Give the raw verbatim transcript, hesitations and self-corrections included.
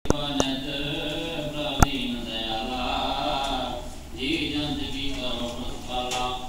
नित प्रदीन दयाला जी जंत की करो पाला